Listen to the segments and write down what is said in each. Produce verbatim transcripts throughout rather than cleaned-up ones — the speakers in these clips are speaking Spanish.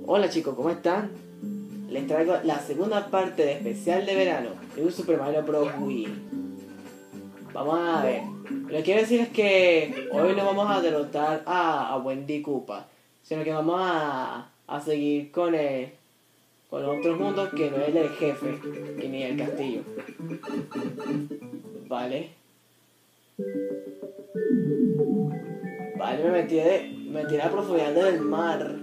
Hola chicos, ¿cómo están? Les traigo la segunda parte de especial de verano de un Super Mario Bros. Wii. Vamos a ver. Lo que quiero decir es que hoy no vamos a derrotar a, a Wendy Koopa, sino que vamos a, a seguir con el, con los otros mundos que no es el jefe, que ni el castillo. Vale. Vale, me metí, de, me metí a la profundidad del mar.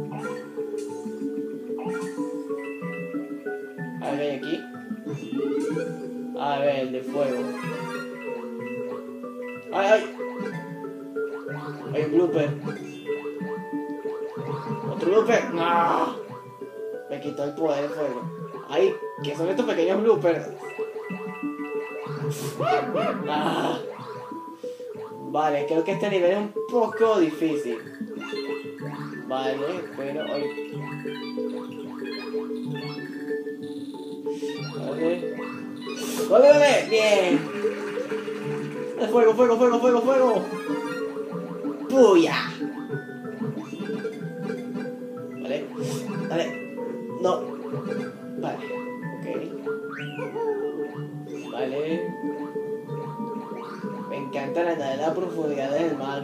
A ver, aquí. A ver, el de fuego. ¡Ay, ay! Hay un blooper. ¡Otro blooper! ¡No! Me quitó el poder de fuego. ¡Ay! ¿Qué son estos pequeños bloopers? ¡Ah! Vale, creo que este nivel es un poco difícil. Vale, pero hoy... Vale. ¡Vale, vale! ¡Bien! ¡Fuego, fuego, fuego, fuego, fuego! ¡Puya! Vale, vale. No. Vale, ok. Vale. Me encanta la, la, la profundidad del mar.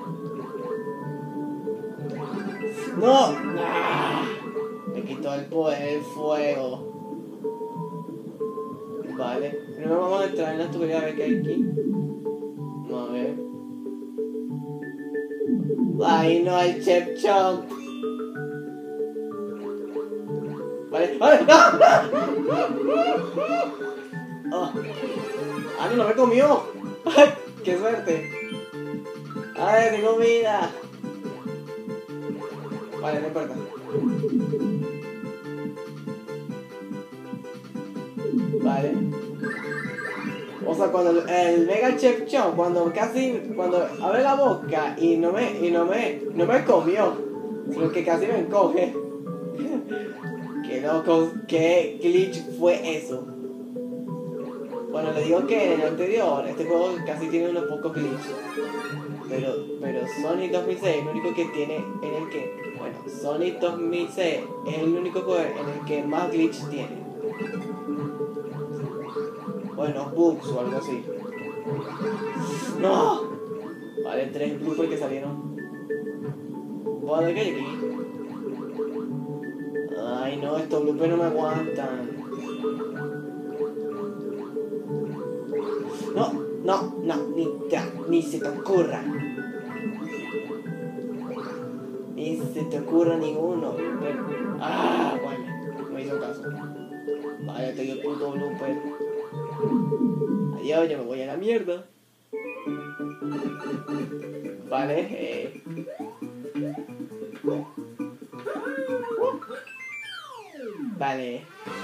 ¡No! ¡Ah! Me quitó el poder del fuego. Vale. Primero vamos a entrar en la tubería a ver qué hay aquí. Vamos a ver. ¡Ay, no! El Chef Chomp. Vale. ¡Ay! ¡No! Oh. ¡Ah, no, no me comió! ¡Ay! ¡Qué suerte! ¡Ay, tengo vida! Vale, no importa. Vale. O sea, cuando el, el Mega Chef Chomp, cuando casi, cuando abre la boca y no me, y no me, no me comió, sino que casi me encoge. Qué loco, qué glitch fue eso. Bueno, le digo que en el anterior, este juego casi tiene unos pocos glitches. Pero, pero Sonic dos mil seis es el único que tiene, en el que, bueno, Sonic dos mil seis es el único juego en el que más glitch tiene. Bueno, bugs o algo así. ¡No! Vale, tres bloopers que salieron. Vale, ¿qué hay aquí? Ay, no, estos bloopers no me aguantan. No, no, no, ni, ta, ni se te ocurra. Ni se te ocurra ninguno. Pero, ah, bueno, no me hizo caso. Vale, te dio el puto blooper. Adiós, ya me voy a la mierda. Vale, eh. Vale.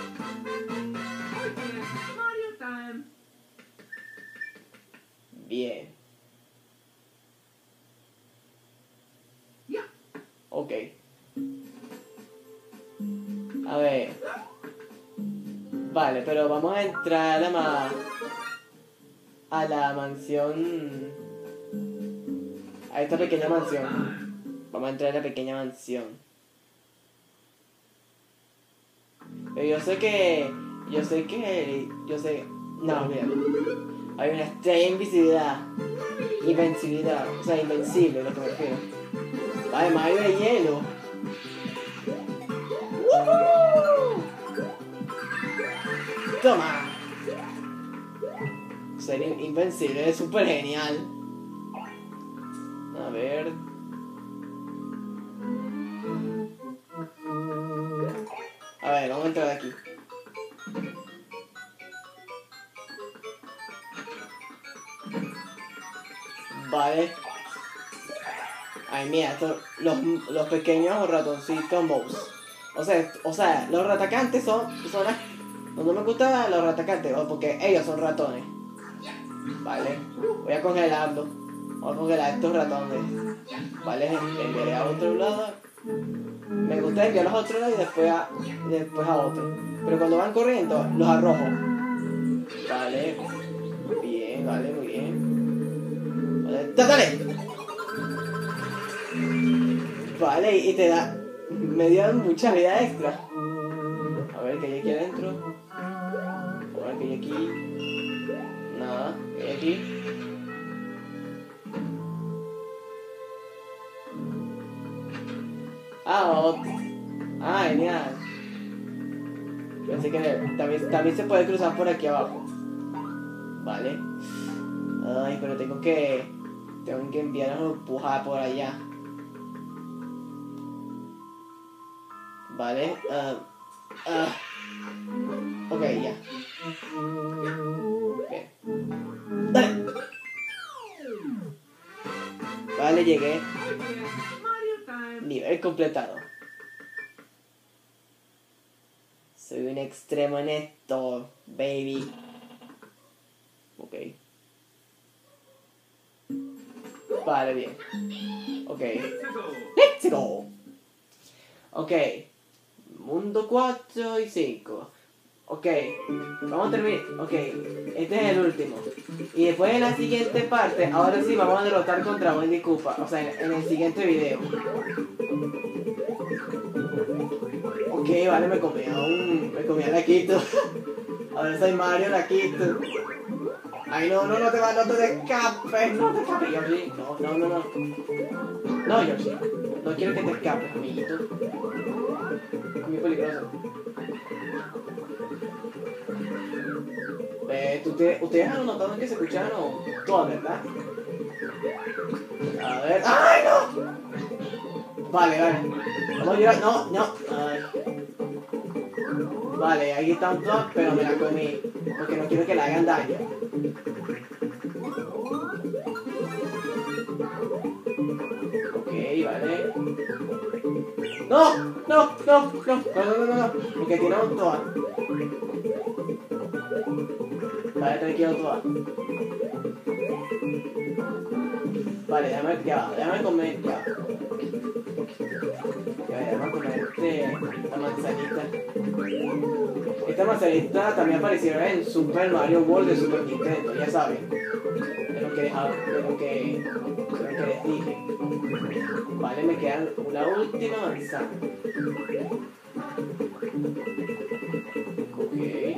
Bien. Ok. A ver. Vale, pero vamos a entrar a la ma a la mansión. A esta pequeña mansión. Vamos a entrar a la pequeña mansión. Pero yo sé que. Yo sé que. Yo sé. No, mira. Hay una estrella de invisibilidad. Invencibilidad. O sea, invencible, lo que me refiero. Vale, Mario de hielo. ¡Woohoo! Toma. Ser invencible es súper genial. A ver. A ver, vamos a entrar aquí. Vale. Ay, mira, estos, los, los pequeños ratoncitos mouse. O sea, o sea, los ratacantes son, son las, no me gustan los ratacantes, porque ellos son ratones. Vale, voy a congelarlo. Voy a congelar estos ratones. Vale, enviaré a otro lado. Me gusta enviarlos a otro lado y después a, después a otro. Pero cuando van corriendo, los arrojo. Vale. Bien, vale, muy bien. Vale, ¡dale! Vale, y te da... Me dio mucha vida extra. A ver qué hay aquí adentro. A ver qué hay aquí. Nada, ¿qué hay aquí? Ah, oh. Ah, genial. Pensé que también, también se puede cruzar por aquí abajo. Vale. Ay, pero tengo que... Tengo que enviarnos a empujar por allá. Vale. Uh, uh. Ok, ya. Okay. Dale. Vale, llegué. Nivel completado. Soy un extremo en esto, baby. Ok. Vale, bien. Ok. Let's go. Ok. Mundo cuatro y cinco. Ok. Vamos a terminar. Ok. Este es el último. Y después en la siguiente parte, ahora sí vamos a derrotar contra Wendy Koopa. O sea, en, en el siguiente video. Ok, vale, me comí a un... Me comí a Laquito. Ahora soy Mario Laquito. Ay, no, no, no te va, no te escapes. No te escapes, Yoshi. No, no, no, no. No, Yoshi. No quiero que te escapes, amiguito. Es muy peligroso. Eh, ustedes han notado que se escucharon todas, ¿verdad? A ver. ¡Ay, no! Vale, vale. Vamos a llorar. No, no. Ay. Vale, ahí están todas, pero me la comí. Porque no quiero que le hagan daño. Ok, vale. No, no, no, no, no, no, no, no. Porque tiramos todas. Vale, tranquilo todas. Vale, déjame, ya, déjame comer, ya. Ya, déjame comer este, esta manzanita. Esta manzanita también apareció en Super Mario World de Super Nintendo, ya saben. De lo que dejaba, de lo que, de lo que les dije. Vale, me queda una última manzana. Ok.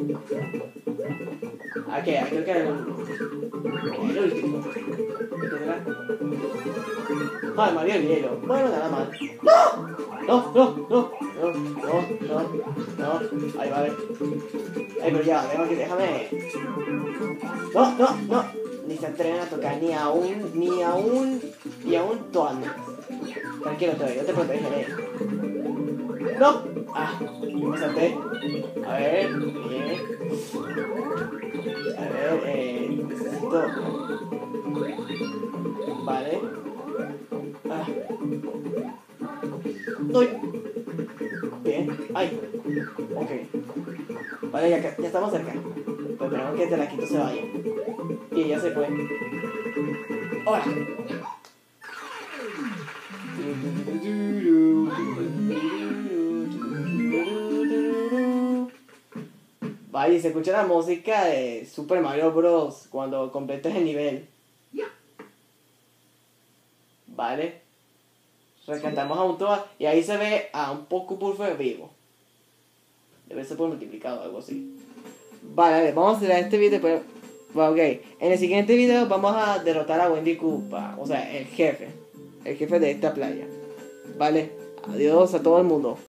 Ah, que creo que era el, el último. ¿Qué será? Ah, Mario el hielo. Bueno, nada más. ¡No! No, no, no, no, no, no, no. Ahí vale. Ay, pero ya, déjame, déjame. No, no, no. Ni se atreven a tocar ni a un, ni a un, ni a un Toad. Tranquilo, todavía, yo te protegeré. No. Ah, me salté. A ver, bien. A ver, eh, necesito... Vale. Ah. Doy. Bien. Ay. Ok. Vale, ya, ya estamos cerca. Pero esperamos que Laquito se vaya. Y ya se fue. Ahora. Vaya, se escucha la música de Super Mario Bros. Cuando completes el nivel. Vale. Rescatamos a un Toad y ahí se ve a un Poképulver vivo. Debe ser por multiplicado o algo así. Vale, vamos a hacer este video. Pero... Bueno, ok. En el siguiente video vamos a derrotar a Wendy Koopa. O sea, el jefe. El jefe de esta playa. Vale. Adiós a todo el mundo.